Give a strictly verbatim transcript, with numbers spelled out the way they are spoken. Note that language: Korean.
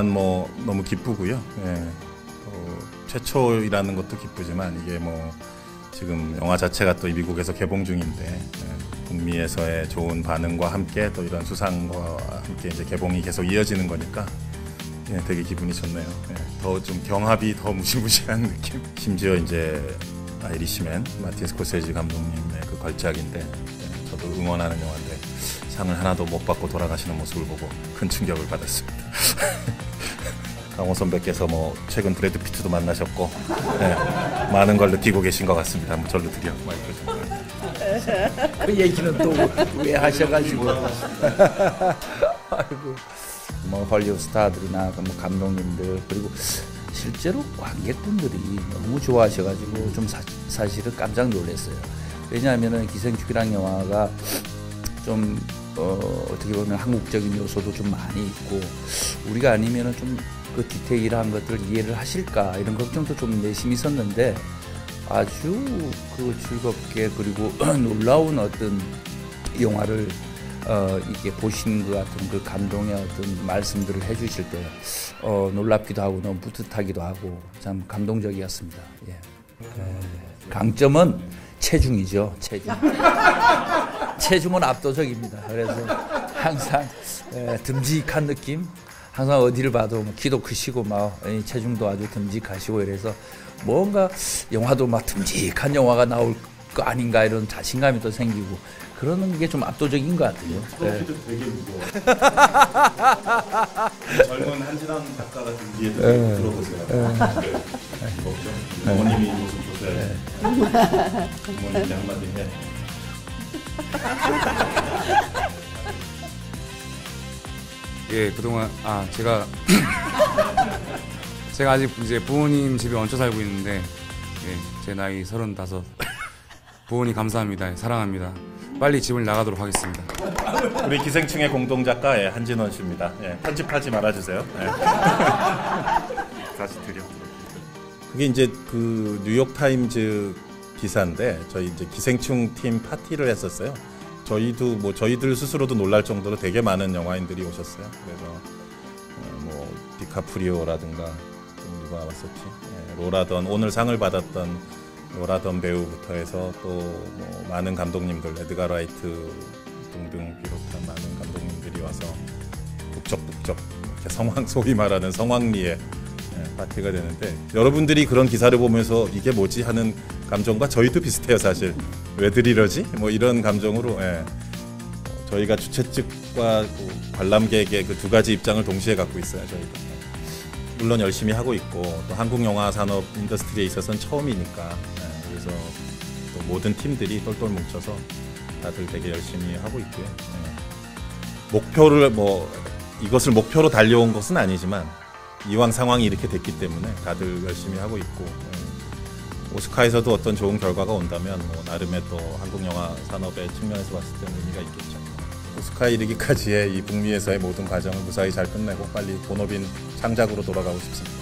일단 뭐 너무 기쁘고요. 예. 어, 최초이라는 것도 기쁘지만 이게 뭐 지금 영화 자체가 또 미국에서 개봉 중인데 예. 북미에서의 좋은 반응과 함께 또 이런 수상과 함께 이제 개봉이 계속 이어지는 거니까 예, 되게 기분이 좋네요. 예. 더 좀 경합이 더 무시무시한 느낌. 심지어 이제 아이리시맨 마틴 스코세지 감독님의 그 걸작인데 예, 저도 응원하는 영화인데 상을 하나도 못 받고 돌아가시는 모습을 보고 큰 충격을 받았습니다. 강호 선배께서 뭐 최근 브래드 피트도 만나셨고 네, 많은 걸 느끼고 계신 것 같습니다. 한번 절로 드려 마이크 좀. 그 얘기는 또 왜 하셔가지고. 아이고, 뭐 헐리우드 스타들이나 뭐 감독님들 그리고 실제로 관객분들이 너무 좋아하셔가지고 좀 사, 사실은 깜짝 놀랐어요. 왜냐하면은 기생충이라는 영화가 좀 어, 어떻게 보면 한국적인 요소도 좀 많이 있고 우리가 아니면은 좀 그 디테일한 것들을 이해를 하실까 이런 걱정도 좀 내심 있었는데 아주 그 즐겁게 그리고 놀라운 어떤 영화를 어, 이렇게 보신 것 같은 그 감동의 어떤 말씀들을 해주실 때 어, 놀랍기도 하고 너무 뿌듯하기도 하고 참 감동적이었습니다. 예. 예. 강점은 체중이죠. 체중. 체중은 압도적입니다. 그래서 항상 에, 듬직한 느낌. 항상 어디를 봐도 뭐 키도 크시고 막 체중도 아주 듬직하시고 이래서 뭔가 영화도 막 듬직한 영화가 나올 거 아닌가 이런 자신감이 또 생기고 그러는 게 좀 압도적인 것 같아요. 트로피도 네. 되게 무거워. 젊은 한진환 작가 같은 뒤에 네. 들어보세요. 네. 네. 어머님이 모습 보세요. 어머님이 한마디 해. 예, 그동안 아 제가 제가 아직 이제 부모님 집에 얹혀 살고 있는데 예, 제 나이 서른다섯. 부모님 감사합니다. 사랑합니다. 빨리 집을 나가도록 하겠습니다. 우리 기생충의 공동 작가 예, 한진원 씨입니다. 예, 편집하지 말아주세요. 예. 다시 드려. 그게 이제 그 뉴욕 타임즈 기사인데 저희 이제 기생충 팀 파티를 했었어요. 저희도 뭐 저희들 스스로도 놀랄 정도로 되게 많은 영화인들이 오셨어요. 그래서 어, 뭐 디카프리오라든가 누가 왔었지? 예, 로라던 오늘 상을 받았던 로라던 배우부터 해서 또 뭐 많은 감독님들 에드가 라이트 등등 비롯한 많은 감독님들이 와서 북적북적 이렇게 성황 소위 말하는 성황리에 예, 파티가 되는데 여러분들이 그런 기사를 보면서 이게 뭐지 하는 감정과 저희도 비슷해요. 사실 왜들 이러지? 뭐 이런 감정으로 예. 어, 저희가 주최 측과 관람객의 그 두 가지 입장을 동시에 갖고 있어요. 저희도 물론 열심히 하고 있고 또 한국 영화 산업 인더스트리에 있어서는 처음이니까 예. 그래서 또 모든 팀들이 똘똘 뭉쳐서 다들 되게 열심히 하고 있고요. 예. 목표를 뭐 이것을 목표로 달려온 것은 아니지만 이왕 상황이 이렇게 됐기 때문에 다들 열심히 하고 있고 예. 오스카에서도 어떤 좋은 결과가 온다면 뭐 나름의 또 한국 영화 산업의 측면에서 봤을 때는 의미가 있겠죠. 오스카에 이르기까지의 이 북미에서의 모든 과정을 무사히 잘 끝내고 빨리 본업인 창작으로 돌아가고 싶습니다.